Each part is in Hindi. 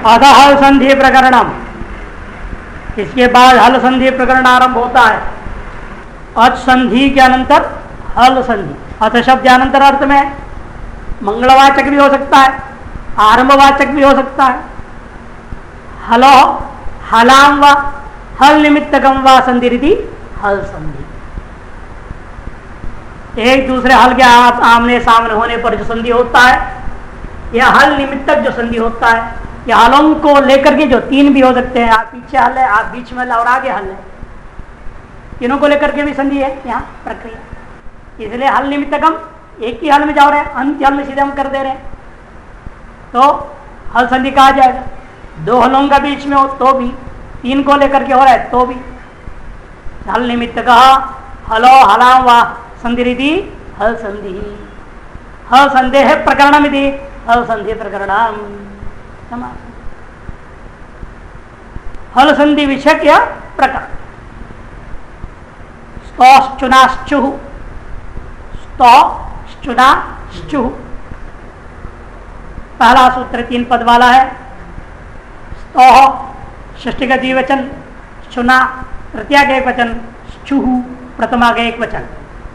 अथ हल संधि प्रकरणम, इसके बाद हल संधि प्रकरण आरंभ होता है। अच संधि के अनंतर हल संधि। अथ शब्द अनंतर अर्थ में मंगलवाचक भी हो सकता है, आरंभवाचक भी हो सकता है। हलो हलाम व हल निमित्तकम व संधि रीति हल संधि। एक दूसरे हल के आमने सामने होने पर जो संधि होता है, यह हल निमित्तक जो संधि होता है, यह हलों को लेकर के जो तीन भी हो सकते हैं। आप पीछे हल है, आप बीच में हल और आगे हल है, तीनों को लेकर के भी संधि है यहाँ प्रक्रिया। इसलिए हल निमित्तकम एक ही हल में जा रहे हैं, अंत हल में सीधे हम कर दे रहे हैं, तो हल संधि कहा जाएगा। दो हलों का बीच में हो तो भी, तीन को लेकर के हो रहा है तो भी हल निमित्तक हलो हलाम वा संधि रीति हल संधि। हल संदेह प्रकरणम इति हल संधि प्रकरणम। हल संधि विषयक या प्रकरण। स्तौश्चुनाश्चुः, स्तौश्चुनाश्चुः पहला सूत्र 3 पद वाला है। स्तौः षष्ठी का द्विवचन, चुना तृतीया का एक वचन, श्चुः प्रथमा का एक वचन।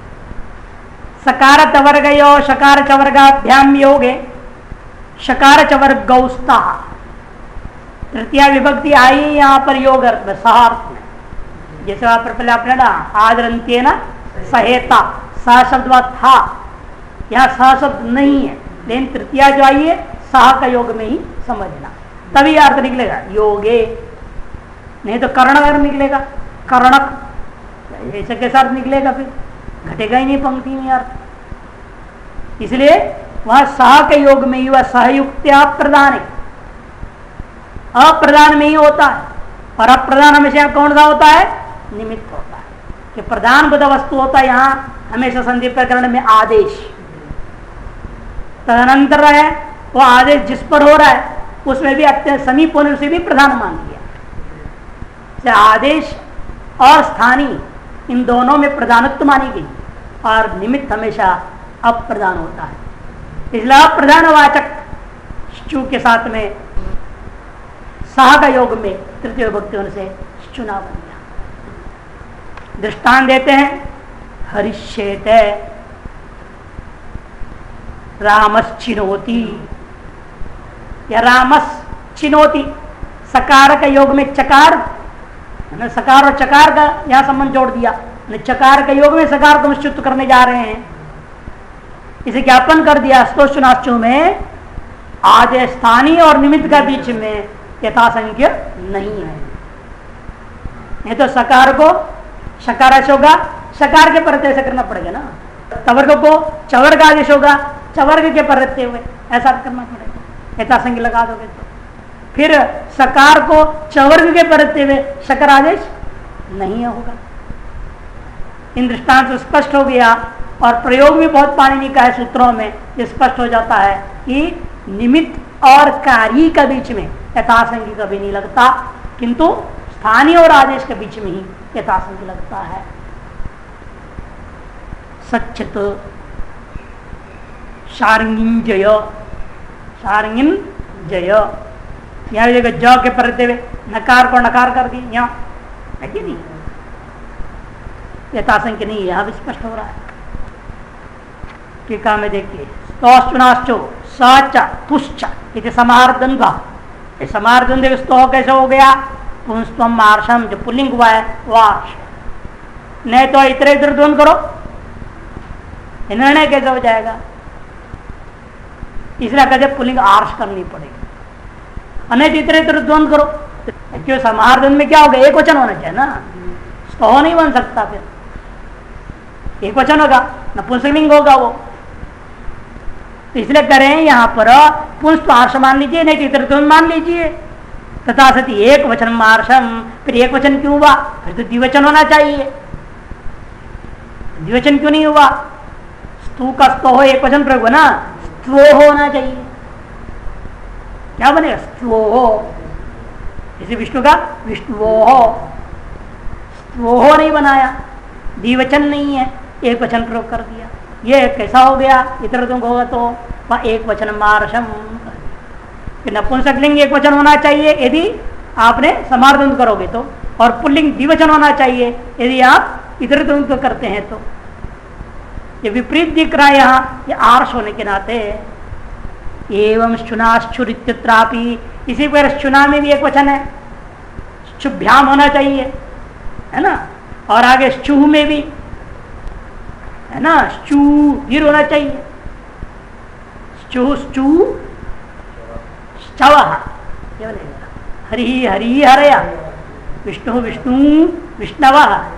सकार चवर्गयो शकार चवर्गाभ्याम योगे शकार चवर्गौस्तः। तृतीया विभक्ति आई यहाँ पर योग अर्थ में, सह अर्थ में। जैसे वहां पर पहले आपने ना आदरंत्येन सहेता, सह शब्द था, यहाँ सह शब्द नहीं है, लेकिन तृतीया जो आई है सह का योग में ही समझना, तभी अर्थ निकलेगा योगे। नहीं तो कर्ण अर्थ निकलेगा, कर्णक, ऐसे कैसा अर्थ निकलेगा, फिर घटेगा ही नहीं पंक्ति में अर्थ। इसलिए वह सह के योग में ही वह सहयुक्त अप्रदान है, अप्रदान में ही होता है। और अप्रदान हमेशा कौन सा होता है, निमित्त होता है। कि प्रधान बुध वस्तु होता है यहाँ हमेशा संधि प्रकरण में आदेश। तदनंतर है वो आदेश जिस पर हो रहा है उसमें भी अत्यंत समीप होने से भी प्रधान मान लिया। आदेश और स्थानीय इन दोनों में प्रधानत्व मानी गई और निमित्त हमेशा अप्रधान होता है। इसलिए अप्रधानवाचक चू के साथ में सह का योग में तृतीय विभक्ति होने से चुना बन गया। दृष्टांत देते हैं, हरिष्येते रामश्चिनोति या रामस चिनोति। सकार का योग में चकार, सकार और चकार का यहां संबंध जोड़ दिया। चकार के योग में सकार को निश्चित करने जा रहे हैं, इसे ज्ञापन कर दिया। स्तोषनाश्चु में आदेश स्थानीय और निमित्त का बीच में यथासंख्य नहीं है। नहीं तो सकार को शकाराश होगा, शकार के प्रत्यय से करना पड़ेगा ना। तवर्ग को चवर्ग आदेश होगा, चवर्ग के प्रत्यय हुए ऐसा करना पड़ेगा, यथासंख्य लगा दोगे तो। फिर सकार को चवर्ग के प्रत्यय हुए शकार आदेश नहीं होगा। इन दृष्टांत से स्पष्ट हो गया और प्रयोग भी बहुत पाणिनि का है सूत्रों में, स्पष्ट हो जाता है कि निमित्त और कार्य के बीच में यथासंख्य कभी नहीं लगता, किंतु स्थानीय और आदेश के बीच में ही यथासंख्य लगता है। सच्चित शार्ंगिन जय, शार्ंगिन जय, यहाँ जगह ज के प्रत्यय नकार को नकार कर दी, यहाँ है कि नहीं, यथासंख्य नहीं, यहां भी स्पष्ट हो रहा है। टीका में देखिए, स्तौश्चुनाश्चो सच तुश्च इति समार्दंद्वा। ये समार्दंद्व स्तो कैसे हो गया, पुंस्त्वम मार्षम, जो पुल्लिंग हुआ है वार्ष। नहीं तो इतर इधर द्वंद करो, निर्णय कैसे हो जाएगा, इसलिए कहते पुल्लिंग आर्ष करनी पड़ेगी। अनेक इतर इधर द्वंद करो, क्यों समार्दन में क्या होगा, एक वचन होना चाहिए ना, स्तो नहीं बन सकता, फिर एक वचन होगा, नपुंसकलिंग होगा वो। तो इसलिए करें यहाँ पर पुंस्त्व आर्ष मान लीजिए, नहीं तो इतर मान लीजिए। तथा सती एक वचन मार्षम, फिर एक वचन क्यों हुआ, फिर तो द्विवचन होना चाहिए, द्विवचन क्यों नहीं हुआ। स्तु का स्तो हो एक वचन प्रयोग ना, स्तो होना चाहिए, क्या बनेगा स्तो हो। इसे विष्णु का विष्णुओ, स्तो नहीं बनाया, द्विवचन नहीं है, एक वचन प्रयोग कर दिया। ये कैसा हो गया, इतर तुम होगा तो वह एक वचन मार्षम। कि नपुंसकलिंग एक वचन होना चाहिए यदि आपने समार्दन करोगे तो, और पुल्लिंग द्विवचन होना चाहिए यदि आप इधर उधर करते हैं तो। ये विपरीत दिख रहा है यहाँ, ये आर्ष होने के नाते। एवं शुनाश्चुरित्रापि, इसी प्रकार शुना में भी एक वचन है, शुभ्याम होना चाहिए, है ना। और आगे चूह में भी है ना, चू दीर्घ होना चाहिए, चूह चू चवा, हरि हरि हरया, विष्णु विष्णु विष्णव,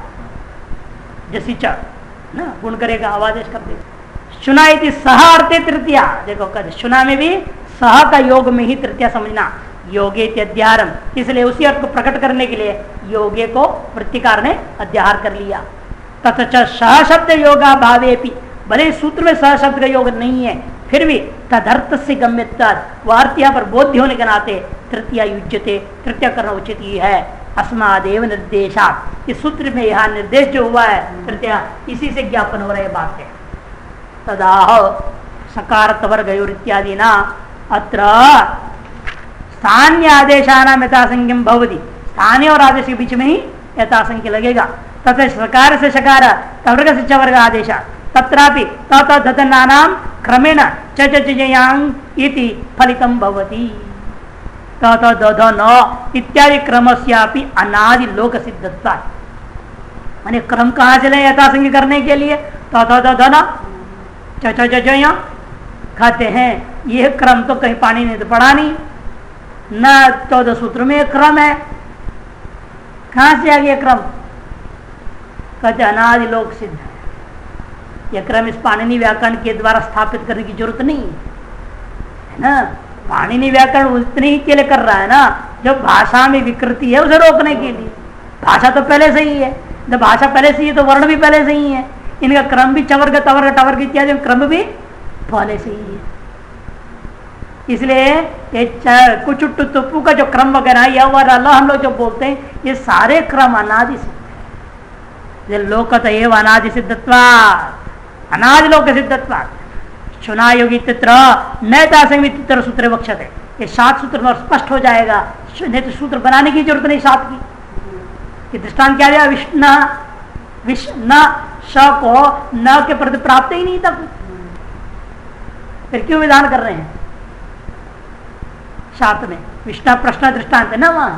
जैसी च ना गुण करेगा, आवादेश कर देगा। शुना इति सह अर्थे तृतीया, देखो कहते शुना में भी सह का योग में ही तृतीया समझना, योगे अध्याहारम, इसलिए उसी अर्थ को प्रकट करने के लिए योगे को वृत्तिकार ने अध्याहार कर लिया। तथा सह शब्द योगा भावे भी, भले सूत्र में सह शब्द का योग नहीं है फिर भी तदर्थ से गम्यत्वाद, वह अर्थ यहाँ पर बोध्य होने के नाते तृतीया युज्यते, तृतीया करना उचित ही है। अस्मादेव निर्देशात, इस सूत्र में यहाँ निर्देश जो हुआ है तृतीया, इसी से ज्ञापन हो रहे बात है। तदाह सकार तवर्ग इत्यादि ना अत्र स्थान्य आदेशानाम यथासंख्यम भवति, स्थानीय और आदेश के बीच में ही यथासंख्य लगेगा। तथा सकार से शकार तवर्ग से चवर्ग आदेश, तत्रापि तत धतनानाम क्रमेण चयांग इति फलितम भवति। तत दधन इत्यादि क्रमस्यापि अनादि लोक सिद्धत्वात्, माने क्रम कहाँ से ले यथासंख्य करने के लिए, तत दधन चया खाते हैं, यह क्रम तो कहीं पानी ने तो पढ़ा नहीं, न 14 सूत्र में क्रम है, कहां से आ गया क्रम, कहते अनादि लोक सिद्ध है। यह क्रम इस पाणिनि व्याकरण के द्वारा स्थापित करने की जरूरत नहीं है ना। पाणिनि व्याकरण उतने ही के लिए कर रहा है ना, जब भाषा में विकृति है उसे रोकने के लिए। भाषा तो पहले से ही है, जब भाषा पहले से ही है तो वर्ण भी पहले से ही है, इनका क्रम भी चवर्ग तवर्ग टवर्ग इत्यादि क्रम भी पहले से ही है। इसलिए ये कुछ टुप्पू का जो क्रम वगैरह या अल्लाह हम लोग जो बोलते हैं, ये सारे क्रम अनादि सिद्ध है। लोकत एव अनादि सिद्धत्वा, अनादि लोक सिद्धत्वा चुना योगी तित्र नैता संत्र सूत्र वक्षते, ये 7 सूत्र में स्पष्ट हो जाएगा, नहीं तो सूत्र बनाने की जरूरत नहीं 7 की। ये दृष्टांत क्या दिया, विष्णु विष्ण श को न के प्रति प्राप्त ही नहीं था, फिर क्यों विधान कर रहे हैं 7 में। विष्णु प्रश्न दृष्टांत है ना वहां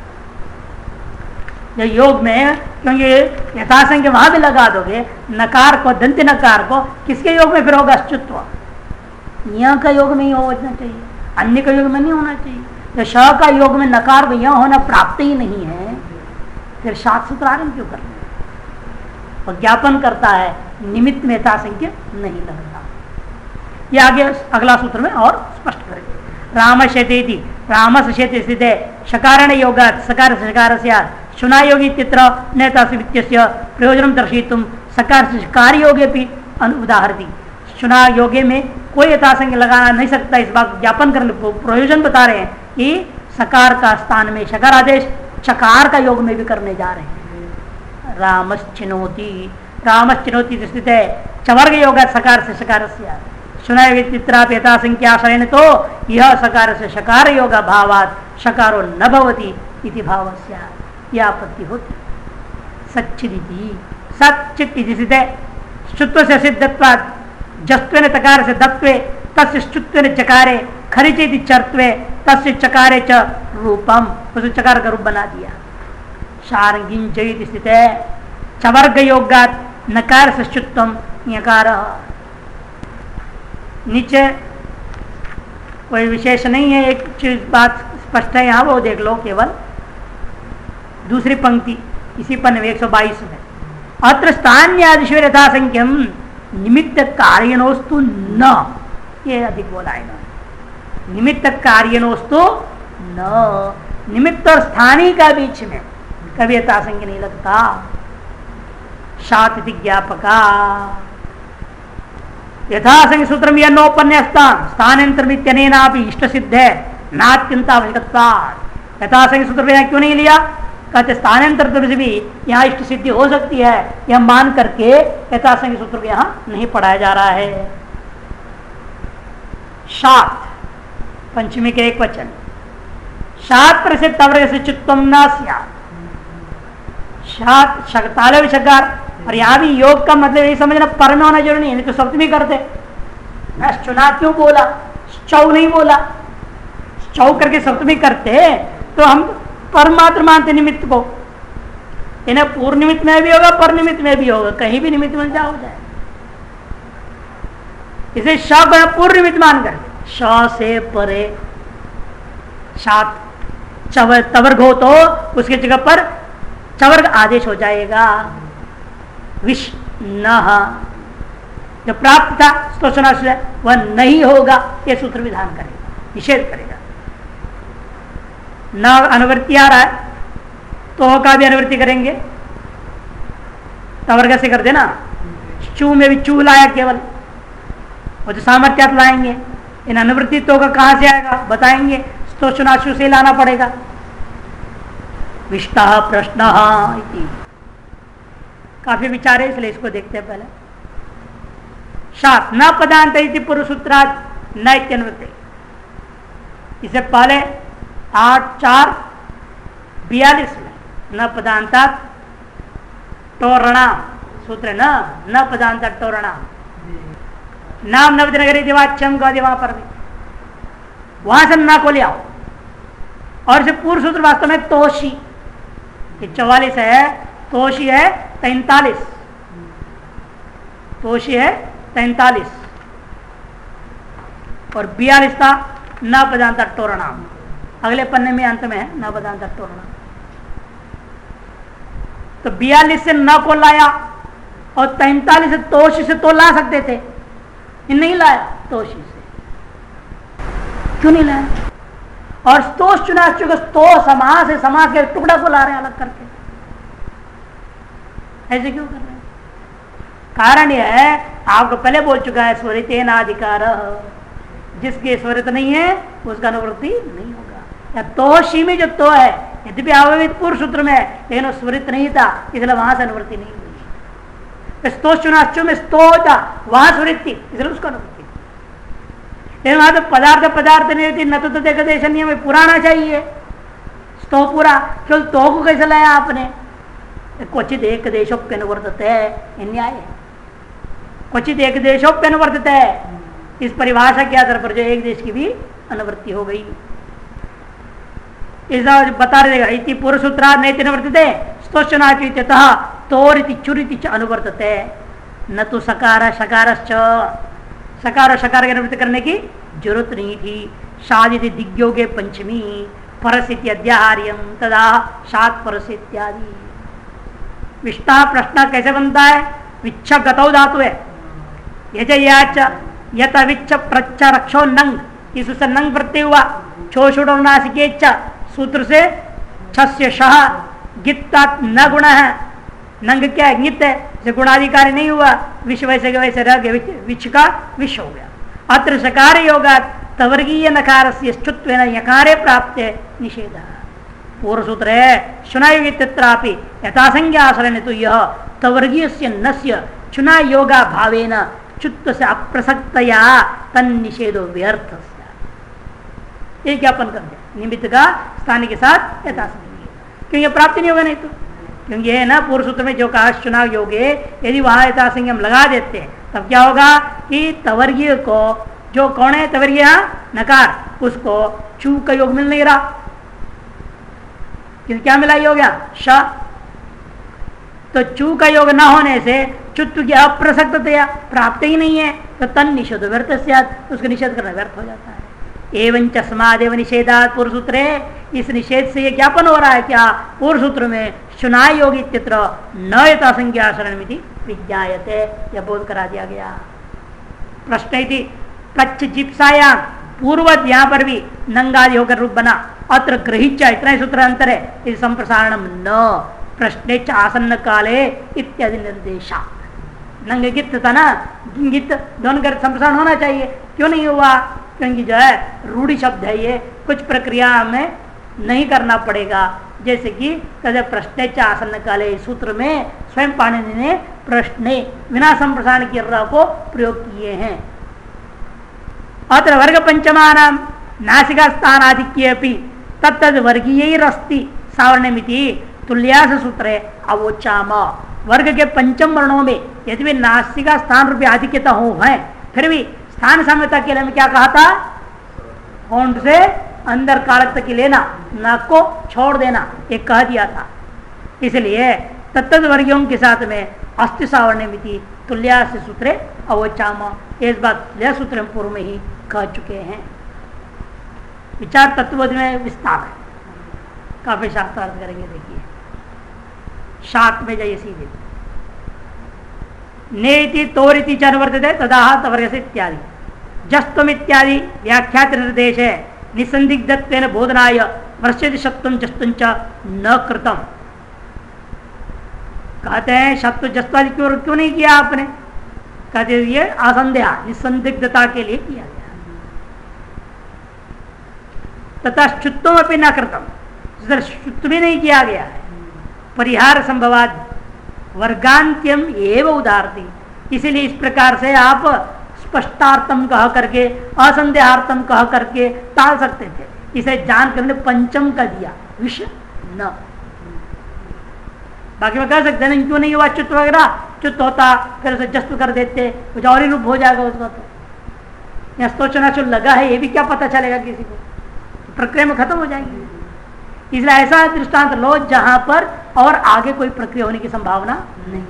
योग में, क्योंकि यथासंख्य वहां भी लगा दोगे, नकार को दंत नकार को किसके योग में फिर होगा, अच्युत्व, यहाँ का योग में ही होना चाहिए, अन्य का योग में नहीं होना चाहिए। तो श का योग में नकार को यहाँ होना प्राप्त ही नहीं है, फिर 7 सूत्र आरंभ क्यों करना, और ज्ञापन करता है निमित्त में यथासंख्य नहीं लगता। ये आगे अगला सूत्र में और स्पष्ट करेंगे। राम शेतेति, रामस शेते स्थित शकारण योगात् सकार सकार से शुना योगी चित्र नेता प्रयोजन दर्शितुम सकार से शकार योगे भी उदाहरती। शुना योगे में कोई यथासंख्य लगाना नहीं सकता, इस बात ज्ञापन करने प्रयोजन बता रहे हैं कि सकार का स्थान में शकार आदेश चकार का योग में भी करने जा रहे हैं। रामश्चिनोति, रामश्चिनोति स्थित है चवर्ग योग सकार से शकार से शुना चित्राप यथासंख्याशयन, तो यह सकार से शकार योग भावात शकारो न भवति इति भावस्य, यह आपत्ति होती। सच्चिदिति सच्चित स्थित है शुत्व से सिद्धत्वात् जस्त्वेन तकार से दत्वे तस्य शुत्वेन चकारे खरिचेति चर्त्वे तस्य चकारे च रूपम, उसे चकार का रूप बना दिया। शार्ंगिन जयित स्थित है चवर्ग योगात नकार से शुत्वम यकार, नीचे कोई विशेष नहीं है, एक चीज बात स्पष्ट है यहाँ, वो देख लो केवल दूसरी पंक्ति इसी पन्ने 122 में। अत्र स्थान्यादिशु यथासंख्यम निमित्त कार्यणोस्तु न, ये अधिक बोला है ना, निमित्त कार्यणोस्तु न, निमित्त और स्थानीय का बीच में कभी यथासंख्य नहीं लगता। शाति ज्ञापका यथासंख्य सूत्र में नोपन्यास्तान स्थानांतरमित्यनेना भी इष्ट सिद्ध है नात्यंत आवश्यकत्वात्। यथासंख्य सूत्र में क्यों नहीं लिया, कहते स्थानांतर से भी यहाँ इष्ट सिद्धि हो सकती है, यह मान करके यथासंख्य सूत्र को यहाँ नहीं पढ़ाया जा रहा है। शात पंचमी के एक वचन, शात प्रसिद्ध तवर्ग से चित्तम न शात ताले शकार। और यहाँ भी योग का मतलब यही समझना, पर में होना जरूरी नहीं तो सप्तमी करते। चुनाव क्यों बोला, चौ नहीं बोला, चौ करके सप्तमी करते तो हम परमात्र मानते निमित्त को। इन्हें पूर्व निमित्त में भी होगा, पर निमित्त में भी होगा, कहीं भी निमित्त मिल जाओ जाए। इसे श को पूर्व निमित्त मान कर, श से परे सात तवर्ग हो तो उसके जगह पर चवर्ग आदेश हो जाएगा। विष न जो प्राप्त था स्तोषणा से वह नहीं होगा, यह सूत्र विधान करेगा, निषेध करेगा। न अनुवृत्ति आ रहा है तो का भी अनुवृत्ति करेंगे, तवर्ग से कर देना। चू में भी चू लाया केवल, और जो सामर्थ्यात लाएंगे। इन अनुवृत्ति तो का कहां से आएगा बताएंगे, स्तोषणाशु से लाना पड़ेगा। विष्टा प्रश्न काफी विचार है, इसलिए इसको देखते हैं पहले। शात न पदांत इति पूर्व सूत्रात न इत्यनुवृत्ति। इससे पहले 8:4:42 में न पदांतात टोरणाम सूत्र न पदांतात टोरणाम नाम नवद नगरी दिवाच्यम गदिवा पर वहां से ना को ले आओ। और इसे पूर्व सूत्र वास्तव में तोशी 44 है, तोशी है 43, तोशी है 43 और 42 था न पदांत टोरणाम। अगले पन्ने में अंत में है न पदांत टोरणाम। तो 42 से न को लाया और 43 से तोशी से तो ला सकते थे, नहीं लाया तोशी से। क्यों नहीं लाया? और स्तोष चुना चुके स्तो समास है, समास के टुकड़ा को ला रहे हैं अलग करके, ऐसे क्यों कर रहे हैं? कारण यह है, आपको पहले बोल चुका है, स्वरितेन अधिकार, जिसके स्वरित नहीं है उसका अनुवृत्ति नहीं होगा। या तोशी में जो तो है यद्यपि आववित पूर्व सूत्र में है लेकिन स्वरित नहीं था, इसलिए वहां से अनुवृत्ति नहीं हुई। स्तोष चुनाचु में स्तो था, वहां स्वरित थी, इसलिए उसका अनुवृत्ति। लेकिन वहां तो पदार्थ नहीं थी, न तो देश नियम पुराना चाहिए, स्तो पूरा, केवल तो को कैसे लाया आपने? क्वचित एक देशोप्यनुवर्तते है, न्याय है। क्वचित एक देशोप्यनुवर्तते है, इस परिभाषा के आधार पर जो एक देश की भी अनुवृत्ति हो गई। इस बता रहेगा इति पूर्व सूत्रा नैति अनुवर्तते स्तोषनाचुतः तोरिति चुरिति च अनुवर्तते, न तो सकार शकारश्च, सकार शकार की अनुवृत्ति करने की जरूरत नहीं थी। शादिति दिग्योगे पंचमी परसिति अध्याहार्यम तदा शात परस इत्यादि। विष्टा प्रश्न कैसे बनता है? विच्छ गतौ धातु है, यत विच्छ प्रच्छ रक्षो नंग, इससे नंग प्रत्यय हुआ। छोषुड़ो नासिके सूत्र से छस्य शह गित्तात न गुण है, नंग क्या है? गित है, से गुणाधिकारी नहीं हुआ, विश्व वैसे वैसे रह गया, विच का विश्व हो गया। अत्र सकार योगात तवर्गीय नकार से स्तुत्वेन यकारे प्राप्त निषेध। पूर्व सूत्र है चुनायुगी यथासंज्ञासरण तो यह तवर्गीय से नस्य चुना योगा भावेन चुत्व से अप्रसक्तया तन निषेधो व्यर्थ। ये ज्ञापन कर दिया, निमित्त का स्थान के साथ यथासंज्ञ, क्योंकि प्राप्ति नहीं होगा नहीं तो। क्योंकि है ना पूर्व सूत्र में जो कहा चुनाव योगे, यदि वहां यथासंज्ञ हम लगा देते हैं तब क्या होगा कि तवर्गीय को, जो कौन है तवर्गीय नकार, उसको चू का योग मिल नहीं रहा। क्या मिला योग श, तो चू का योग न होने से चुत्व की अप्रसक्तया प्राप्त ही नहीं है, तो तन निषेध व्यर्थ से उसका निषेध करना व्यर्थ हो जाता है। एवं चस्मादेव निषेधात पूर्व सूत्र है, इस निषेध से यह ज्ञापन हो रहा है क्या? पूर्व सूत्र में चुनाय योगी चित्र न यथासंज्ञासरण विज्ञायते, यह बोध करा दिया गया। प्रश्न प्रच्छ जिप्साया पूर्वत, यहाँ पर भी नंगादि होकर रूप बना। अत्र ग्रहित इतना ही सूत्र अंतर है, इस संप्रसारणम न प्रश्ने आसन्न काले इत्यादि निर्देशा। नंग गित था ना, गित दोनों का संप्रसारण होना चाहिए, क्यों नहीं हुआ? क्योंकि जो है रूढ़ी शब्द है, ये कुछ प्रक्रिया में नहीं करना पड़ेगा। जैसे कि कदे प्रश्ने आसन्न काले सूत्र में स्वयं पाणिनि ने प्रश्ने बिना संप्रसारण की र को प्रयोग किए हैं। अत्र वर्ग पंचमानाम नासिका स्थान आधिक्य तत्तद वर्गीयरस्ति सावर्ण्यमिति तुल्यास सूत्र अवोचाम। वर्ग के पंचम वर्णों में यदि भी नासिका स्थान रूपी आधिक्यता हो है, फिर भी स्थान साम्यता के लिए हमें क्या कहा था? होंठ से अंदर कारक तक लेना, नाक को छोड़ देना, एक कह दिया था। इसलिए तत्त वर्गीयों के साथ में अस्ति सावर्ण्यमिति तुल्यास सूत्रे अवोचाम, इस बात तुल्या सूत्र में पूर्व में ही कह चुके हैं। विचार तत्वबोध में विस्तार है, काफी शास्त्रार्थ करेंगे। देखिए शाक में जाइए सीधे। नेति तोरिति च अनुवर्तते तदाह तवर्गस्य इत्यादि जस्तम इत्यादि व्याख्यात निर्देश है। निसंदिग्धत्वेन बोधनाय वर्षति शत्वं जस्तुं च न कृतम। कहते हैं शत्व जस्वादि क्यों नहीं किया आपने? कहते ये असंदेह निसंदिग्धता के लिए किया गया। तथा शुत्वम अपनी न कृतम, शुत्व भी नहीं किया गया है। परिहार संभवाद वर्गांत्यम एवं उदारती, इसीलिए इस प्रकार से आप स्पष्टार्थम कह करके असंदेहार्थम कह करके टाल सकते थे। इसे जान कर पंचम का दिया विषय न। बाकी में कह सकते हैं क्यों नहीं हुआ च्युत वगैरह, च्युत होता फिर उसे जस्त कर देते, कुछ और ही रूप हो जाएगा उसका। तो यहाँ सोचना जो लगा है ये भी क्या पता चलेगा किसी को, तो प्रक्रिया में खत्म हो जाएगी। इसलिए ऐसा दृष्टांत लो जहां पर और आगे कोई प्रक्रिया होने की संभावना नहीं।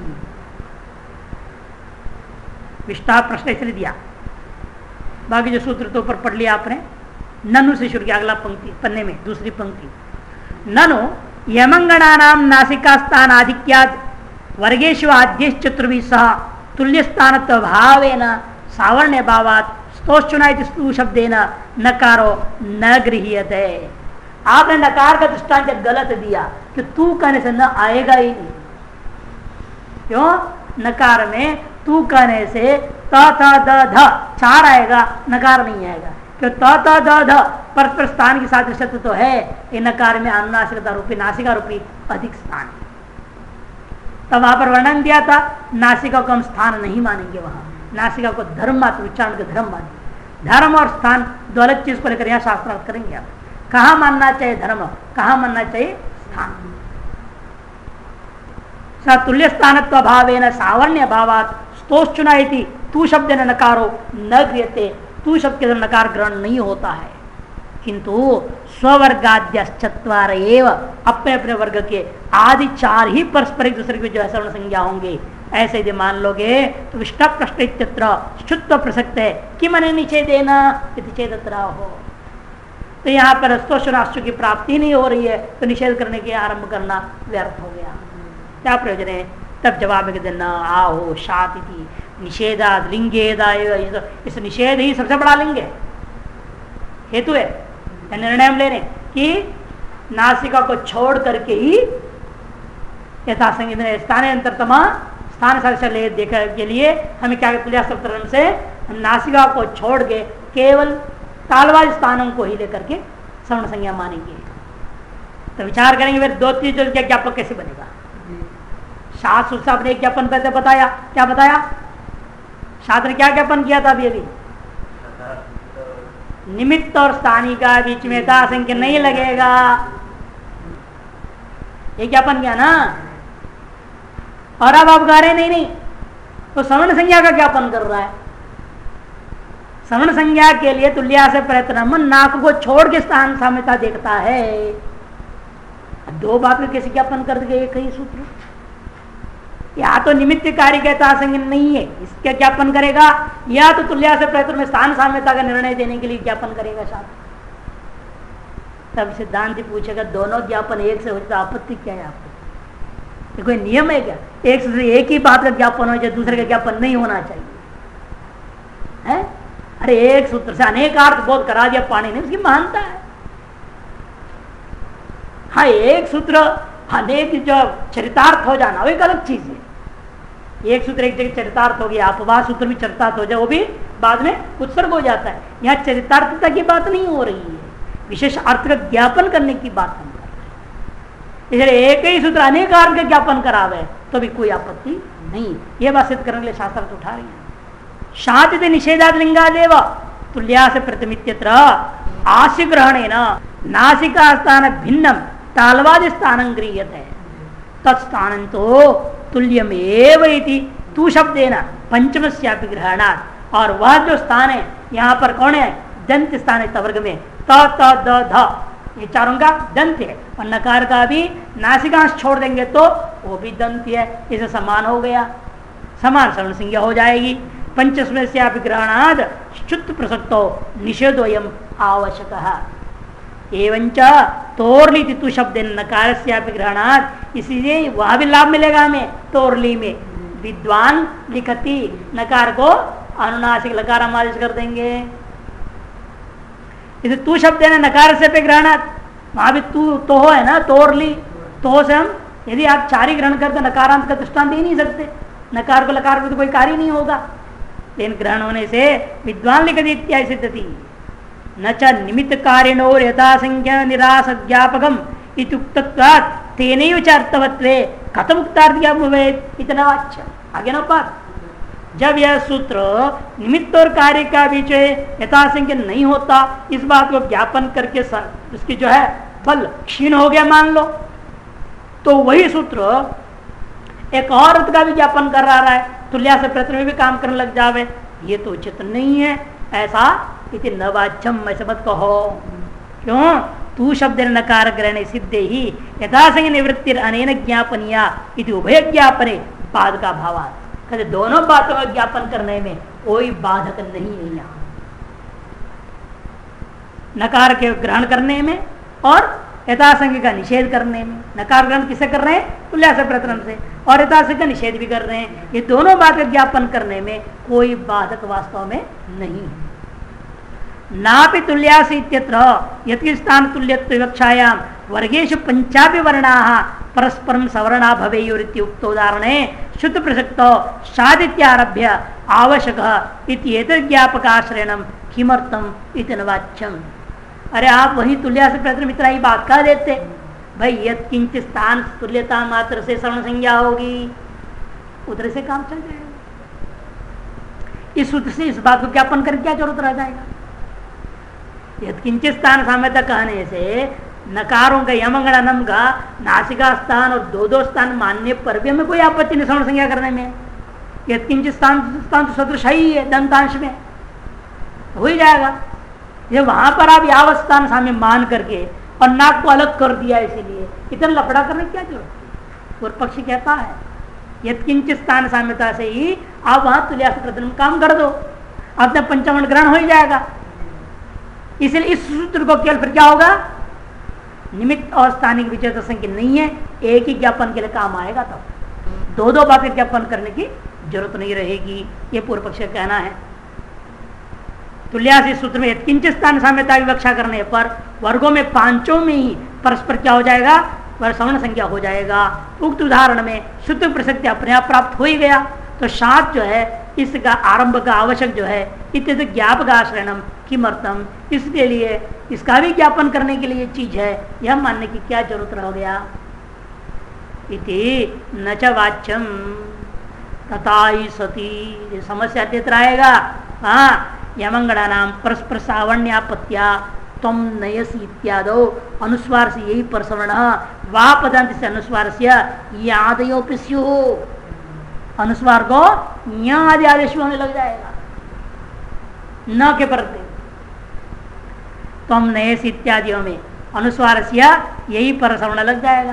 विस्तार प्रश्न इसलिए दिया। बाकी जो सूत्र तो ऊपर पढ़ लिया आपने। ननु से शुरू किया, अगला पंक्ति पन्ने में दूसरी पंक्ति। ननु यमंगणानाम नासिका स्थान आधिक्याद वर्गेषु आद्येश चतुर्भि सह तुल्य स्थान भावेन सावर्ण्य भावात स्तोषुना इति स्तु शब्देन नकारो न गृह्यते। आपने नकार का दृष्टांत गलत दिया कि तू कहने से न आएगा ही नहीं। क्यों? नकार में तू कहने से त थ द ध चार आएगा, नकार नहीं आएगा। क्यों? त थ द ध परस्पर स्थान के साथ शब्द तो है, ये नकार में अनुनासिकता रूपी नासिका रूपी अधिक स्थान है। तब वहां पर वर्णन दिया था नासिका को हम स्थान नहीं मानेंगे, वहां नासिका को धर्म मात्र उच्चारण का धर्म मानेंगे। धर्म और स्थान दो अलग चीज को लेकर यहाँ शास्त्रार्थ करेंगे आप। कहाँ मानना चाहिए धर्म, कहाँ मानना चाहिए स्थान। तुल्य स्थानत्व भावेन सावर्ण्य भावात स्तोषुना इति तू शब्द नकारो न गृह्यते। तू शब्द के नकार ग्रहण नहीं होता है, किंतु स्ववर्गाद्यश्चत्वार एव अपने अपने वर्ग के आदि चार ही परस्पर एक दूसरे के जो है सवर्ण संज्ञा होंगे। ऐसे यदि मान लोगे तो विष्टा प्रश्न इत्यत्र शुत्व प्रसक्त है कि मने नीचे देना चेदत्र हो। तो यहाँ पर स्तोषराष्ट्र की प्राप्ति नहीं हो रही है तो निषेध करने के आरंभ करना व्यर्थ हो गया। क्या प्रयोजन है? तब जवाब में कहते न आओ शाति निषेधा लिंगेदा, इस निषेध ही सबसे बड़ा लिंग है, हेतु है। निर्णय हम ले रहे कि नासिका को छोड़ करके ही यथा स्थानांतरतमा स्थान सदस्य देखने के लिए हमें क्या तुल्यास्तरण से नासिका को छोड़ के केवल तालवाज स्थानों को ही लेकर के सवर्ण संज्ञा मानेंगे। तो विचार करेंगे फिर दो चीज का ज्ञापक कैसे बनेगा। शास्त्र साहब ने ज्ञापन पहले बताया, क्या बताया? शास्त्र ने क्या ज्ञापन किया था? अभी निमित्त और स्थानी का बीच में था संख्या नहीं लगेगा, ये ज्ञापन किया ना। और अब आप गा रहे नहीं तो सवर्ण संज्ञा का ज्ञापन कर रहा है। सवर्ण संज्ञा के लिए तुल्या से प्रयत्न नाक को छोड़ के स्थान साम्यता देखता है। दो बात में कैसे ज्ञापन कर देगा एक ही सूत्र? या तो निमित्त कार्य कहता संज्ञा नहीं है, इसका ज्ञापन करेगा, या तो तुल्या से प्रयत्न में स्थान साम्यता का निर्णय देने के लिए ज्ञापन करेगा शास्त्र। तब सिद्धांत पूछेगा दोनों ज्ञापन एक से हो जाए आपत्ति क्या है आपको? ये कोई नियम है क्या? एक से एक ही बात का ज्ञापन हो जाए, दूसरे का ज्ञापन नहीं होना चाहिए है? अरे एक सूत्र से अनेक अर्थ बोध करा दिया पाणी ने, उसकी मानता है। हाँ एक सूत्र अनेक जो चरितार्थ हो जाना वो एक अलग चीज है। एक सूत्र एक जगह चरितार्थ हो गया, अपवाद सूत्र भी चरितार्थ हो जाए, वो भी बाद में उत्सर्ग हो जाता है। यहाँ चरितार्थता की बात नहीं हो रही है, विशेष अर्थ का ज्ञापन करने की बात हम कर रहे हैं। इसलिए एक ही सूत्र अनेक अर्थ का ज्ञापन करावे तो भी कोई आपत्ति नहीं। ये बात सिद्ध करने के लिए शास्त्र उठा रहे हैं। शांति निषेधाद लिंगादेव तुल्या से प्रतिमित्यत्र आस्य ग्रहणेन नासिका स्थान भिन्नम तालवादि स्थानं गृह्यते तत्स्थानं तो तुल्यमेव इति तू शब्देन पंचमस्यापि ग्रहणात्। और वह जो स्थान है यहाँ पर कौन है? दंत स्थान है वर्ग में त त द ध, ये चारों का दंत है। और नकार का भी नासिकांश छोड़ देंगे तो वो भी दंत है, इसे समान हो गया, समान सवर्ण संज्ञा हो जाएगी। पंचस्मस्यापि ग्रहणात् शुद्ध प्रसक्तो निषेधोयम आवश्यकः। एवंच तोरली तु शब्द नकार से ग्रहणात्, इसीलिए वह भी लाभ मिलेगा हमें तोरली में। विद्वान लिखती नकार को अनुनासिक लकार हम आदेश कर देंगे। इसे तू शब्द है ना नकार से पे ग्रहणात्, वहां भी तू तो है ना तोरली, तो से हम यदि आप चार ही ग्रहण करते नकारांत का दृष्टांत दे नहीं सकते, नकार को लकार में तो कोई कार्य नहीं होगा। लेकिन ग्रहण होने से विद्वान लिखती इत्यादि सिद्धति न च निमित्त कारिणोर यथा संख्या निराश ज्ञापकम इत्युक्तत्वात् तेनैव च अर्थवत्वे कथम उक्तार्थ्य भवेत् इतना वाच्य। आगे ना बात, जब यह सूत्र निमित्त और कार्य का बीच यथासंख्य नहीं होता, इस बात को ज्ञापन करके उसकी जो है बल क्षीण हो गया मान लो, तो वही सूत्र एक और अर्थ का भी ज्ञापन कर रहा है, तुल्या से प्रयत्न में भी काम करने लग जावे, ये तो उचित नहीं है। ऐसा इति न वाच्यम, ऐसे मत कहो। क्यों? तू शब्द नकार ग्रहणे सिद्धे ही यथासंख्य निवृत्ति अनेन ज्ञापनीया इति उभय ज्ञापने बाद का भावात्। कहते दोनों बातों का ज्ञापन करने में कोई बाधक नहीं है। यहाँ नकार के ग्रहण करने में और यथासंख्य का निषेध करने में। नकार ग्रहण किसे कर रहे हैं? तुल्या से प्रथम से, और यथासंख्य का निषेध भी कर रहे हैं। ये दोनों बात का ज्ञापन करने में कोई बाधक वास्तव में नहीं है। नापि तुल्यास इत्यत्र यति स्थान तुल्यत्व विवक्षायाम वर्गेषु पंचापि वर्णाः परस्परं सवर्णा भवेयुरिति उक्तोदाहरणे शुद्ध प्रसक्तो शादित्यारभ्य आवश्यकः इति एतद् ज्ञापकाश्रयणं किमर्थम् इति न वाच्यम्। अरे आप वही तुल्या से प्रथम इतना ही बात कह देते भाई, यत् किंचित स्थान तुल्यता मात्र से सवर्ण संज्ञा होगी, उधर से काम चल जाएगा। इस सूत्र से इस बात को ज्ञापन करके क्या जरूरत रह जाएगा? यत्किंचित स्थान साम्यता कहने से नकारों का यमंगणनम का नासिका स्थान और दो स्थान मानने पर भी हमें कोई आपत्ति नहीं सवर्ण संज्ञा करने में। यत्किंचित स्थान तो सदृश ही है, दंतांश में हो ही जाएगा। ये वहां पर आप यावत स्थान साम्य मान करके और नाक को अलग कर दिया, इसीलिए इतना लफड़ा करने की क्या जरूरत? और पक्षी कहता है यत्किंचित स्थान साम्यता से ही आप वहां तुल्या से प्रथम काम कर दो, अपने पंचमण ग्रहण हो ही जाएगा। इसलिए इस सूत्र को केवल फिर क्या होगा? निमित्त और स्थानिक विचेत संख्या नहीं है, एक ही ज्ञापन के लिए काम आएगा। तब दो दो बातें ज्ञापन करने की जरूरत नहीं रहेगी, ये पूर्व पक्ष का कहना है। तुल्यासी सूत्र में किंचित स्थान साम्यता विवक्षा करने पर वर्गों में पांचों में ही परस्पर क्या हो जाएगा? वह सवर्ण संख्या हो जाएगा। उक्त उदाहरण में शुद्ध प्रसक्ति अपने आप प्राप्त हो ही गया, तो सात जो है इसका आरंभ का आवश्यक जो है इत्यादि ज्ञापक आश्रयणम किमर्थम, इसके लिए इसका भी ज्ञापन करने के लिए चीज है, यह मानने की क्या जरूरत रह गया? इति न च वाच्यम तथाई सती, समस्या देता रहेगा। हाँ, यमंगणा नाम परस्पर सावण्यापत्या तम नयसी इत्यादो अनुस्वार से यही परसवर्ण वा पदांत से अनुस्वार से यादयो पिस्यु, अनुस्वार को यहाँ आदि आदेश होने लग जाएगा, न के परते। तम नयस इत्यादियों में अनुस्वार से यही परसवर्ण लग जाएगा,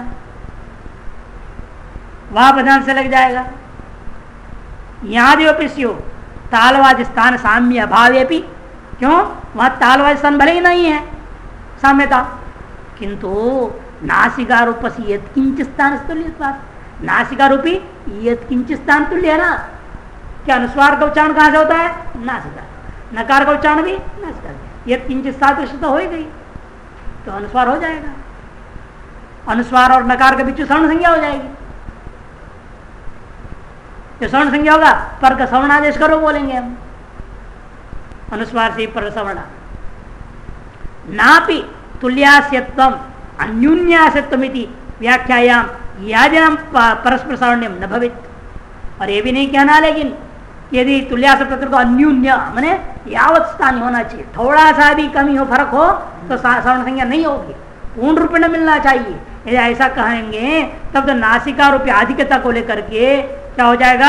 वा पदांत से लग जाएगा। यादयो पिस्यु तालवाद स्थान साम्य अभावे भी, क्यों? वहां तालवाद स्थान भले ही नहीं है साम्यता, किंतु नासिका रूप से यत्किंचित स्थान तुल्य, नासिका रूपी यत्किंचित स्थान तुल्य है ना। क्या अनुस्वार का उच्चारण कहां से होता है? नासिका। नकार का उच्चारण भी नासिका। यत्किंचित स्थान तो हो ही गई, तो अनुस्वार हो जाएगा। अनुस्वार और नकार के बीच सवर्ण संज्ञा हो जाएगी। जो सवर्ण संज्ञा होगा पर का सवर्ण आदेश करो बोलेंगे हम, अनुस्वार से पर सवर्ण। नापि तुल्यास्यत्वम अन्यून्यास्यत्वमिति व्याख्यायाम याजनम परस्पर सावर्ण्यम न भवित। और ये भी नहीं कहना लेकिन यदि तुल्यास प्रकृत को अन्यून्य मैंने यावत स्थान होना चाहिए, थोड़ा सा भी कमी हो फर्क हो तो सवर्ण संज्ञा नहीं होगी, पूर्ण रूप में मिलना चाहिए। यदि ऐसा कहेंगे तब तो नासिका रूपी अधिकता को लेकर के क्या हो जाएगा,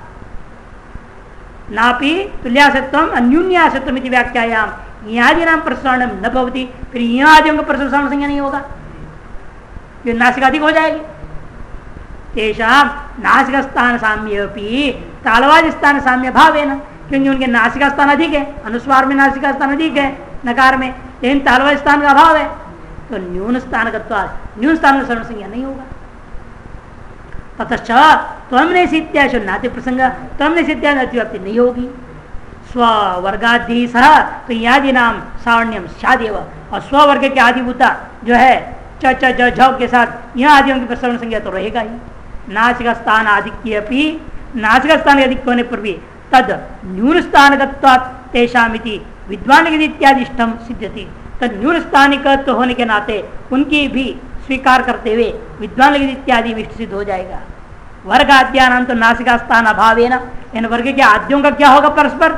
नापि तुल्यासत्व अन्यून्यासत्व व्याख्यायाम यादि नाम प्रसरण न भवती, फिर यहाँ आदियों का प्रसरण संज्ञा नहीं होगा, ये नासिका अधिक हो जाएगी। तेषाम नासिका स्थान साम्य तालवाद स्थान साम्य भाव है ना, क्योंकि उनके नासिका स्थान अधिक है, अनुस्वार में नासिका स्थान अधिक है नकार में, लेकिन तालवाद स्थान का अभाव है, तो न्यून स्थान न्यून स्थान में सर्व संज्ञा नहीं होगा। ततश्च त्वमने सिद्ध्याशु नाति प्रसंग, त्वमने सिद्ध्या अतिव्याप्ति नहीं होगी। स्ववर्गादि सह तो यादि नाम सावण्यम शादेव, और स्ववर्ग के आदिभूता जो है च च ज झ के साथ यह आदियों की प्रसरण संज्ञा तो रहेगा ही। नासिका स्थान आधिक्य भी, नासिका स्थान अधिक होने पर भी तद न्यून स्थानगत्वात् तेषामिति विद्वान इत्यादि इष्टम सिद्ध्यति, तद न्यून स्थानिकत्व होने के नाते उनकी भी स्वीकार करते हुए विद्वान इत्यादि इष्ट सिद्ध हो जाएगा। वर्ग आद्यानां तो नासिका स्थान अभावेन, इन वर्ग के आद्यों का क्या होगा परस्पर,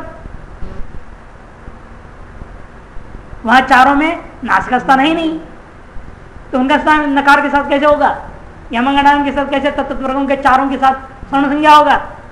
वहां चारों में नासिका स्थान है ही नहीं, तो उनका स्थान नकार के साथ कैसे होगा, यमंगनाम के साथ कैसे, तत्वर्गों के चारों के साथ स्वर्ण संज्ञा होगा।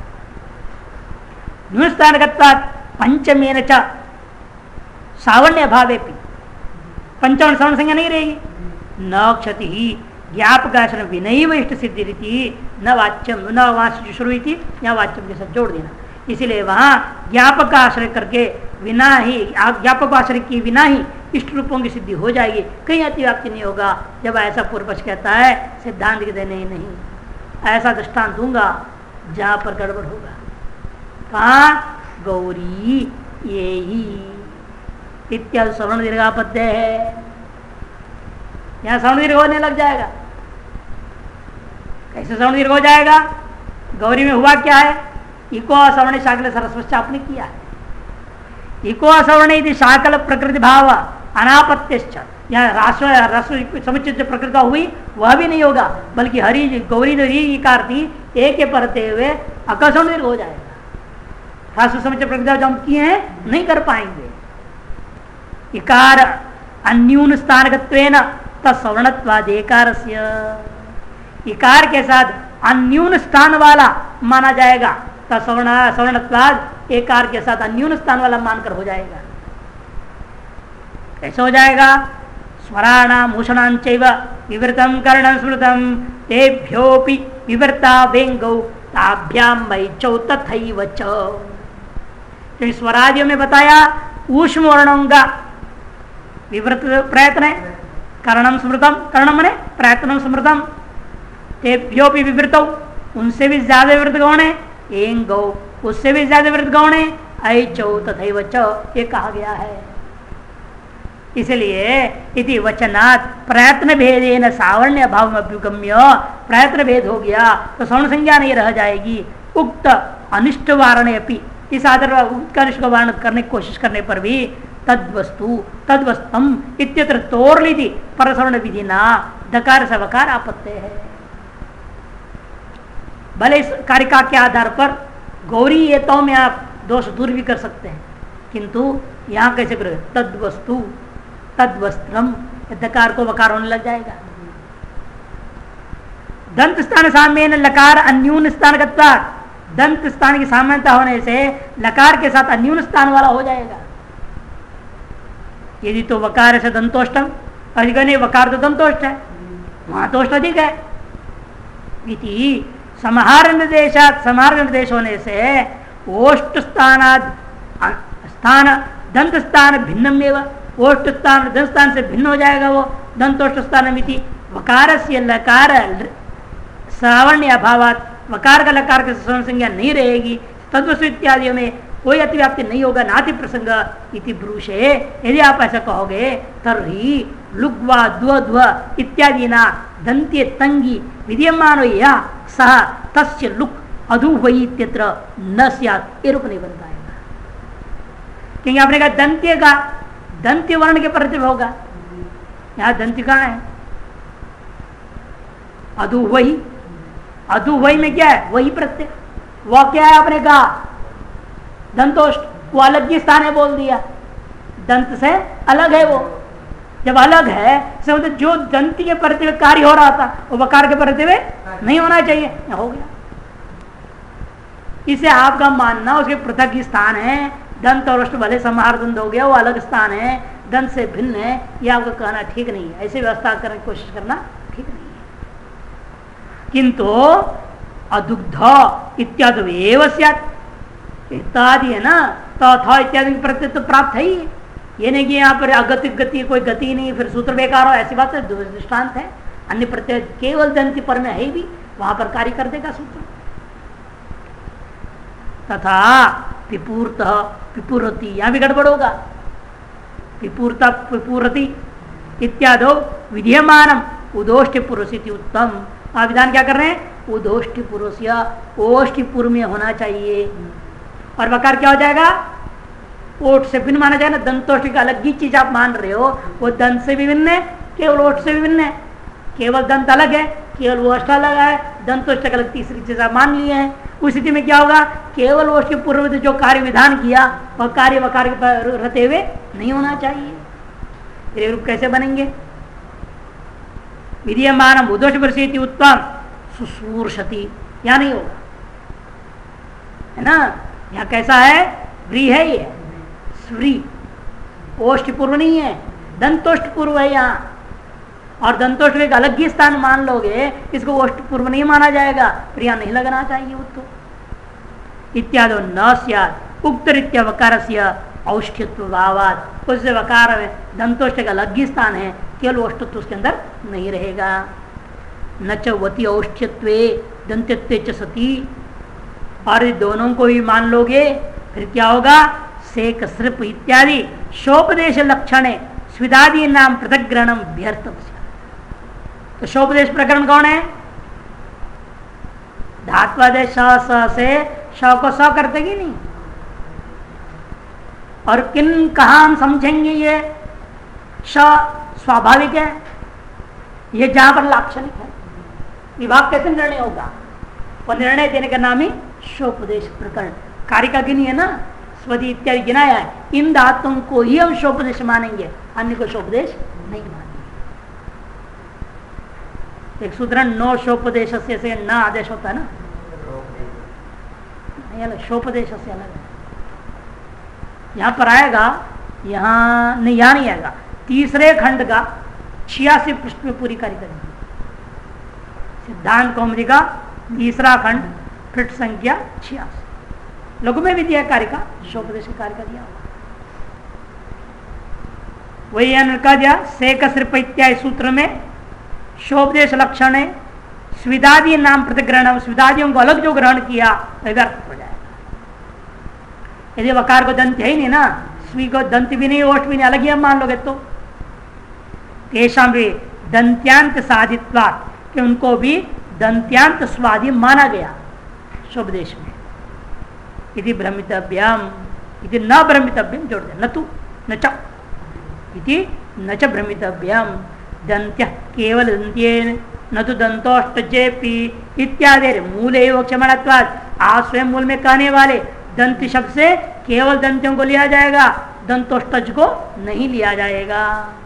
न्यून स्थानगत्वात् पंचमेन च सावण्य अभावे पंचम स्वर्ण संज्ञा नहीं रहेगी। न क्षति ही ज्ञापकाश्रय विनय इष्ट सिद्धि रीति न वाच्यम न वाच्य शुरू या वाच्यम के साथ जोड़ देना, इसीलिए वहां ज्ञापक का आश्रय करके बिना ही ज्ञापक आश्रय की बिना ही इष्ट रूपों की सिद्धि हो जाएगी, कहीं अतिव्याप्ति नहीं होगा। जब ऐसा पूर्व पक्ष कहता है सिद्धांत के देने नहीं, ऐसा दृष्टांत दूंगा जहां पर गड़बड़ होगा। कहा गौरी ये ही इत्यादि सवर्ण दीर्घापद्य है, यहां सवर्ण दीर्घ होने लग जाएगा। कैसे सवर्ण दीर्घ हो जाएगा, गौरी में हुआ क्या है, इको असवर्ण शाकल सरस्वत आपने किया है, इको असवर्ण यदि शाकल प्रकृति भाव अनापत्य, यहाँ राष्ट्र समुचित प्रकृति हुई वह भी नहीं होगा, बल्कि हरि गौरी जो रीकार थी एक के परते हुए अकसवर्ण दीर्घ हो जाएगा। राष्ट्र समुचित प्रकृति जो हम किए हैं नहीं कर पाएंगे। इकार अन्यून स्थानगत्वेन तत्सवर्णत्वादेकारस्य, इकार के साथ अन्यून स्थान वाला माना जाएगा, तत्सवर्णत्वाद एकार के साथ अन्यून स्थान वाला मानकर हो जाएगा। कैसे हो जाएगा, स्वराणाम भूषणांचैव विवृतम कर्णं स्मृतम तेभ्योपि विवृता वेंगौ ताभ्याम मैचौ तथैव च। तो स्वरादियों में बताया ऊष्म वर्णों का विवृत प्रयत्न है, कर्णम स्मृतम, कर्णम ने प्रयत्नम स्मृतम, तेभ्योपि विवृतौ उनसे भी ज्यादा विवृत गौण है, एंग गौ उससे भी ज्यादा विवृत गौण है, ऐचौ तथैव च ये कहा गया है। इसलिए इति वचनात् प्रयत्न भेदेन सावर्ण अभाव अभ्युगम्य, प्रयत्न भेद हो गया तो सवर्ण संज्ञा नहीं रह जाएगी। उक्त अनिष्ट वारणे अपि, इस आदर उत्कर्ष को वारण करने की कोशिश करने पर भी तद्वस्तु तद्वस्तम इत्यत्र तोरलिति परसवर्ण विधि ना दकार से वकार आपत्ति है। भले इस कारिका के आधार पर गौरी ये तो में आप दोष दूर भी कर सकते हैं, किंतु यहाँ कैसे करोगे, तद्वस्तु तद्वस्त्रम, दकार को वकार होने लग जाएगा। दंत स्थान साम्येन लकार अन्यून स्थान गत्वा, दंत स्थान की सामान्यता होने से लकार के साथ अन्यून स्थान वाला हो जाएगा। यदि तो वकार से दंतोष्टम, अधिक नहीं वकार तो दंतोष्ट है, वहां तोष्ट अधिक है। इति समाहार निर्देशात, समाहार निर्देश होने से ओष्ट स्थान दंत स्थान भिन्नम एवं, ओष्ट स्थान दंत स्थान से भिन्न हो जाएगा वो दंतोष्ट स्थान मिति। वकार से लकार सावर्ण अभावात, वकार का लकार के स्वर्ण संज्ञा नहीं रहेगी। तद्वसु इत्यादि में कोई अतिव्याप्ति नहीं होगा, नाति प्रसंग इति ब्रूषे। यदि आप ऐसा कहोगे तर्हि लुग्वा द्व इत्यादि ना दंत्य तंगी विद्यमान या सह तस्य लुक अधु वही इत्यत्र न स्यात्, ये रूप नहीं बन पाएगा, क्योंकि आपने कहा दंत्य का दंत्य वर्ण के प्रत्यय होगा, यहाँ दंत्य कहाँ है, अधु वही, अधु वही में क्या है, वही प्रत्यय, वह क्या है आपने कहा दंतोष्ट, वो अलग ही स्थान है बोल दिया, दंत से अलग है वो। जब अलग है तो जो दंत के परते हुए कार्य हो रहा था वो वकार के परते हुए नहीं होना चाहिए, हो गया। इसे आपका मानना उसके पृथक ही स्थान है, दंत और अष्ट भले समाहार दंत हो गया, वो अलग स्थान है, दंत से भिन्न है, ये आपका कहना ठीक नहीं है। ऐसे व्यवस्था करने की कोशिश करना ठीक नहीं है। किंतु अदुग्ध इत्यादि इत्यादि है ना, तो इत्यादि प्रत्यय तो प्राप्त है ही। ये नहीं कि यहाँ पर अगति गति कोई गति नहीं, फिर सूत्र बेकार हो, ऐसी बात है, दृष्टांत है। अन्य प्रत्यय केवल दंती पर में है भी, वहां पर कार्य कर देगा सूत्र। तथा पिपूर्त पिपुरति, यहां भी गड़बड़ होगा। पिपूर्ता पिपुरति इत्यादो विधीयमानम उदोष्टि पुरुषिति उत्तम। आप विधान क्या कर रहे हैं? उदोष्टि पुरुष या ओष्टि पूर्व में होना चाहिए। और वकार क्या हो जाएगा? ओठ से भिन्न माना जाए ना, दंतोष्टि का अलग ही चीज आप मान रहे हो, वो दंत से भी भिन्न है, केवल ओठ से भी भिन्न है। केवल दंत अलग है, केवल वो अष्ट अलग है, दंतोष्ट अलग, तीसरी चीज आप मान लिए हैं। उस स्थिति में क्या होगा? केवल ओष्ट के पूर्व जो कार्य विधान किया वह कार्य वकार रहते हुए नहीं होना चाहिए। रूप कैसे बनेंगे? विधीयमान उदोष वर्षिति उत्तम सुसूर्षति, यहां नहीं होगा, है ना। यहाँ कैसा है? व्री है, ये स्व्री, ओष्ट पूर्व नहीं है, दंतोष्ट पूर्व है यहाँ। और दंतोष्ट एक अलग ही स्थान मान लोगे, इसको ओष्ट पूर्व नहीं माना जाएगा, फिर यहाँ नहीं लगना चाहिए उत्तो। इत्यादि न स्यात् उक्त रीत्या वकार से औष्ठ्यत्व भावात्, उससे वकार में दंतोष्ट का अलग ही स्थान है, केवल औष्ठत्व उसके अंदर नहीं रहेगा। न च वती औष्ठ्यत्वे दंत्यत्वे च सती, और दोनों को भी मान लोगे फिर क्या होगा? सेक सृप इत्यादि शोपदेश लक्षण स्विदादि नाम पृथक ग्रहणम व्यर्थम। तो शोपदेश प्रकरण कौन है? धात्वादेश स से श को स करते कि नहीं? और किन कहा हम समझेंगे ये श स्वाभाविक है, ये जहां पर लाक्षणिक है, विभाग कैसे निर्णय होगा? और निर्णय देने का नाम ही शोपदेश प्रकरण। कार्य का गिनी है ना, स्वदी इत्यादि गिनाया है, इन धातुओं को ही हम शोपदेश मानेंगे, अन्य को शोपदेश नहीं मानेंगे। एक सूत्र नो शोपदेश से न आदेश होता है ना, अलग शोपदेश से अलग है। यहां पर आएगा, यहां नहीं, यहां नहीं आएगा। तीसरे खंड का 86 पृष्ठ में पूरी कार्य करेंगे। सिद्धांत कौमुदी का तीसरा खंड पृष्ठ संख्या 86, लघु में भी दिया कार्य का, शोपदेश कार्य का दिया होगा। वही अनका दिया सेक सृप इत्यादि सूत्र में शोपदेश लक्षण है स्विदादि नाम प्रतिग्रहण, स्विदादियों को अलग जो ग्रहण किया व्यर्थ हो जाएगा। यदि वकार को दंत है ही नहीं ना, स्वी को दंत भी नहीं, ओष्ठ भी नहीं, अलग ही हम मान लोगे तो तेषां भी दंत्यांत साधित्वात्, कि उनको भी दंत्यांत स्वादि माना गया शोपदेश में। यदि भ्रमितव्यम, यदि न भ्रमितव्यम जोड़ दे, न तु न च इति न च भ्रमितव्यम, दंत्य केवल दंत्येन न तो दंतोष्टजेपि इत्यादि मूले क्षमणत्वात्, आप स्वयं मूल में कहने वाले दंत शब्द से केवल दंत्यों को लिया जाएगा, दंतोष्टज को नहीं लिया जाएगा।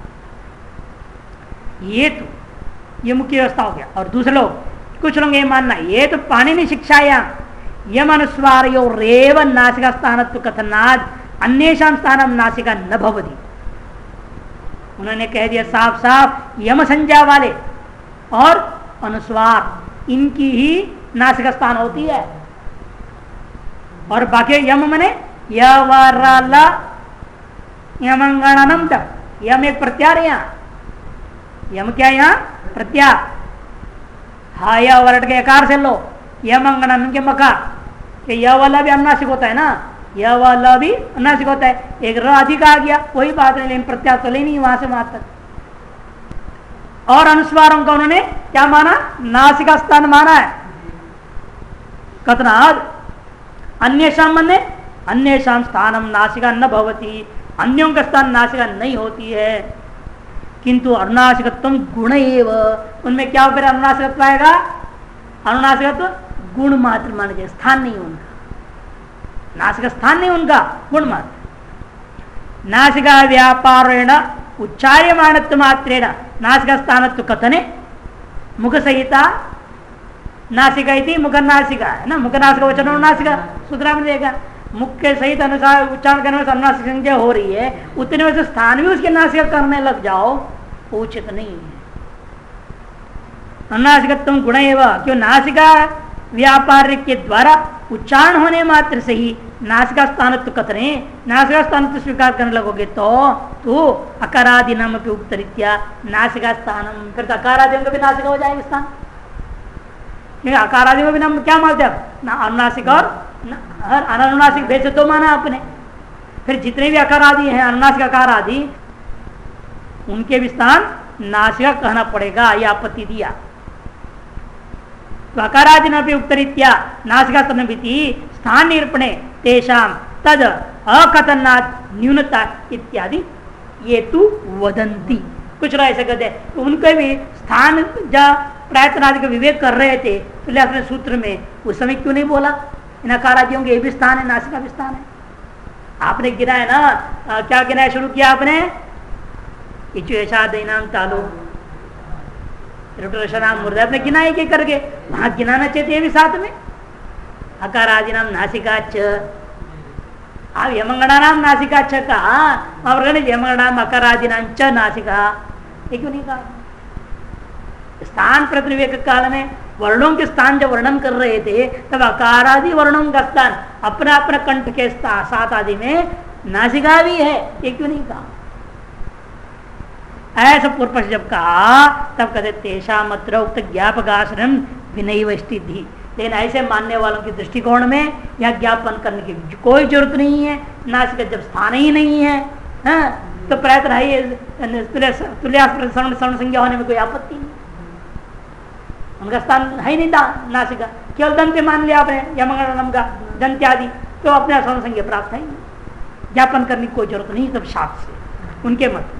ये मुख्य व्यवस्था हो गया। और दूसरे लोग, कुछ लोग ये मानना, ये तो पाणिनि शिक्षायां यम अनुस्वार यो रेव नासिका स्थानत्व कथनाद अन्येषां स्थानम नासिका न भवति। उन्होंने कह दिया साफ साफ, यम संज्ञा वाले और अनुस्वार इनकी ही नासिका स्थान होती है, और बाकी यम मने यवरल यमंगणनम तक, यम एक प्रत्यार, यहाँ यम क्या, यहाँ प्रत्यार, हाया वर्ड के आकार से लो, यमंगणन के मकार, कि यह वाला भी अनुनासिक होता है ना, यह वाला भी अनुनासिक होता है, एक र अधिक आ गया कोई बात नहीं, लेकिन प्रत्यार तो लेनी वहां से वहां तक। और अनुस्वारों का उन्होंने क्या माना? नासिका स्थान माना है। कथनाद अन्येषां मने अन्येषां स्थानम नासिका न भवति, अन्यों का स्थान नासिका नहीं होती है। किंतु अनुनासिकत्व गुण एव, उनमें क्या फिर अनुनासिकत्व आएगा? अनुनासिकत्व गुण मात्र माना जाए, स्थान नहीं उनका। नासिका स्थान नहीं उनका, गुण मात्र। नासिका व्यापारेण उच्चार्यमाणत्व मात्रेण नासिका स्थानत्व कथने मुख सहिता नासिका इति मुखनासिका है ना, मुखनासिका वचन नासिका सूत्र में देगा। मुख के सहित अनुसार उच्चारण करने से अनुनासिक संज्ञा हो रही है, उतने में से स्थान भी उसके नासिका करने लग जाओ, उचित नहीं है। अनुनासिकत्व गुण एवं, क्यों नासिका व्यापार के द्वारा उच्चारण होने मात्र से ही नासिका स्थानत्व कथने, नासिका स्थानत्व स्वीकार करने लगोगे तो अकारादि नाम पे उक्त रीत्या नासिका स्थानम, फिर अकारादियों का भी नासिका हो जाएगा स्थान। अकारादि में भी नाम क्या मानते हैं, अनुनासिक और अनुनासिक भेद से दो माना आपने। फिर जितने भी अकार आदि हैं, अनुनासिक अकार आदि, उनके भी स्थान नासिका कहना पड़ेगा, यह आपत्ति दिया। तो अकारादि न भी उक्त रीत्या नासिका स्थान निरूपणे तेषाम तद अकथनात् न्यूनता इत्यादि ये तु वदंती। कुछ लोग ऐसे कहते हैं तो उनके भी स्थान जब प्रायतन आदि का विवेक कर रहे थे तो अपने सूत्र में उस समय क्यों नहीं बोला इन अकारादियों के भी स्थान है, नासिका भी स्थान है। आपने गिनाया ना, क्या गिनाया शुरू किया आपने, इचुएशादीनाम तालु नाम मुर्दा, आपने गिनाया क्या करके, वहां गिनाना चाहिए भी साथ में। अकारादि नाम नासिका च, आप यमंगणा नाम नासिका च कहा, यमंगणा नाम अकारादि नाम च नासिका, ये क्यों नहीं कहा। स्थान प्रतिविवेक काल में वर्णों के स्थान जब वर्णन कर रहे थे तब अकारादि वर्णों का स्थान अपना अपना कंठ के साथ आदि में नासिका भी है, ये क्यों नहीं कहा। ऐसा पूर्व पक्ष जब कहा तब कहते तेषा मत्र उक्त ज्ञापकाश्रम विनय स्थिति, लेकिन ऐसे मानने वालों के दृष्टिकोण में यह ज्ञापन करने की कोई जरूरत नहीं है। नासिका जब स्थान ही नहीं है, तो प्रयत्न है तुल्याश्रम संज्ञा होने में कोई आपत्ति नहीं, उनका स्थान है नहीं था नासिका, केवल दंत मान लिया आपने यमंगलम का दंत आदि, तो अपने स्वर्ण संज्ञा प्राप्त है, ज्ञापन करने की कोई जरूरत नहीं तब शास्त्र से उनके मत।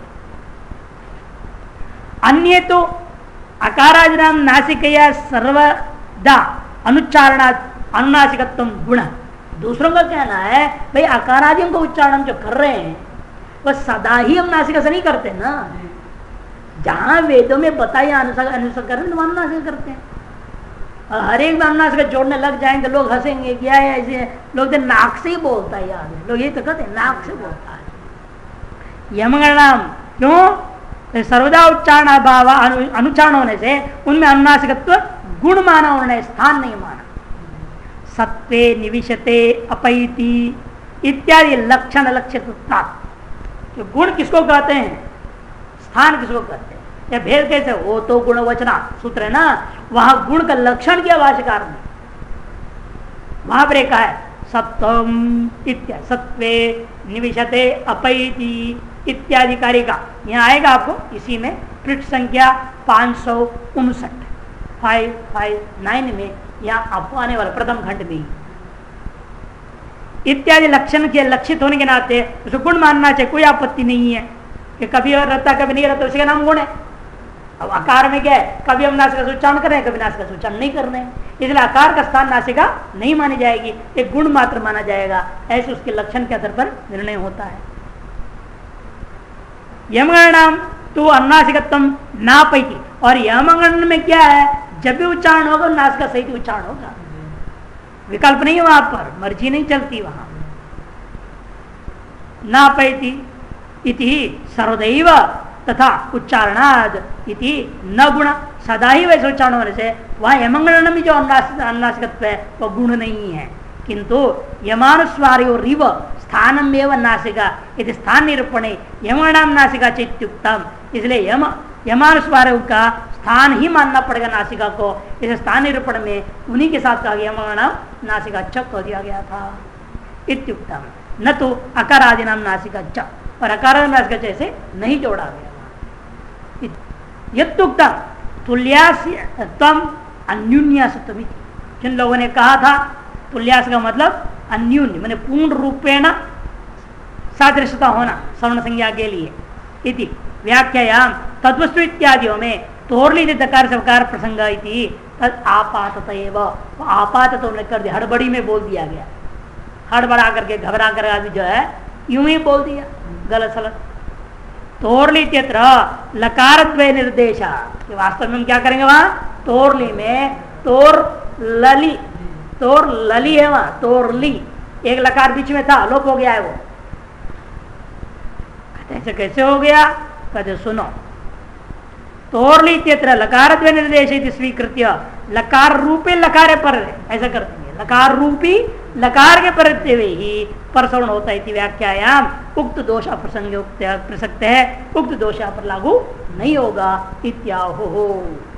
अन्य तो अकारादिनाम नासिकया सर्वदा अनुच्चारणात् अनुनासिकत्व गुण, दूसरों का कहना है भाई अकारादियों का उच्चारण जो कर रहे हैं वह सदा ही हम नासिका से नहीं करते ना, जहां वेदों में बताया अनुसार करते अनुनासिका करते हैं। और हर एक अनुनासिका जोड़ने लग जाएंगे लोग हंसेंगे, क्या है ऐसे लोग नाक से ही बोलता है, यार लोग ये तो कहते हैं नाक से बोलता है। यमगणाम क्यों, सर्वदा उच्चारण अभाव अनुच्चारण होने से उनमें अनुनासिकत्व गुण माना, उन्होंने स्थान नहीं माना। सत्वे निविशते अपैति इत्यादि लक्षण लक्षित, तो गुण किसको कहते हैं, स्थान किसको कहते हैं, या भेद कैसे हो, तो गुण वचना सूत्र है ना, वहां गुण का लक्षण किया भाष्यकार ने, वहां पर एक है सत्वम इत्यादि, सत्वे निविशते अपैति इत्यादि कार्य का यहाँ आएगा आपको इसी में पृष्ठ संख्या 559 559 में यहाँ आपको आने वाला प्रथम खंड में इत्यादि लक्षण के लक्षित होने के नाते उसको गुण मानना चाहिए, कोई आपत्ति नहीं है कि कभी और रहता कभी नहीं रहता, उसी का नाम गुण है। अब आकार में क्या है, कभी हम नासिका का उच्चारण कर रहे हैं, कभी नासिका का उच्चारण नहीं कर रहे हैं, इसलिए आकार का स्थान नासिका नहीं मानी जाएगी, एक गुण मात्र माना जाएगा। ऐसे उसके लक्षण के आधार पर निर्णय होता है। यमगणनाम तो अनुनासिकत्व ना पैती, और यमगणन में क्या है, जब भी उच्चारण होगा नासिका सहित उच्चारण होगा, विकल्प नहीं, वहां पर मर्जी नहीं चलती, वहां ना पैती इति सर्वदैव तथा उच्चारणाद इति न गुण, सदा ही वैसे उच्चारण होने से वहां यमंगणन में जो अनुनासिकत्व है वह गुण नहीं है, किंतु यमानुस्वार्यो रिव स्थानम एवं नासिका यदि स्थान निरूपणे यमगणाम नासिका चित्युक्तम, इसलिए यमानुस्वार्यों का स्थान ही मानना पड़ेगा नासिका को, इस स्थान निरूपण में उन्हीं के साथ कहा गया यमगणाम नासिका च कह दिया गया था इत्युक्तम, न तो अकारादि नाम नासिका च, और अकार नासिका च ऐसे नहीं जोड़ा गया। यत्युक्तम तुल्यास्यत्वम अन्यून्यासत्वमिति, जिन लोगों ने कहा था तुल्यास का मतलब अन्यून्य मैंने पूर्ण रूपेण सादृश्यता होना सवर्ण संज्ञा के लिए, इति व्याख्यायाम तद्वस्तु इत्यादियों में तोरली दकार सवकार प्रसंग इति तद आपातत एव, आपात तो कर दिया, हड़बड़ी में बोल दिया गया, हड़बड़ा करके घबरा कर आदमी जो है यूं ही बोल दिया गलत सलत। तोरली त्यत्र लकार द्वय निर्देशा, वास्तव में हम क्या करेंगे वहां तोरली में तोर लली है वहां तोरली, एक लकार बीच में था लोप हो गया है वो। ऐसे कैसे हो गया? कहते सुनो, तोरली त्यत्र लकार द्वय निर्देश स्वीकृत्य लकार रूपी लकार पर, ऐसा कर देंगे लकार रूपी लकार के परते हुए ही परसवर्ण होता है व्याख्यायाम उक्त दोष प्रसंग प्रसक्त है, उक्त दोष पर लागू नहीं होगा इत्याहो।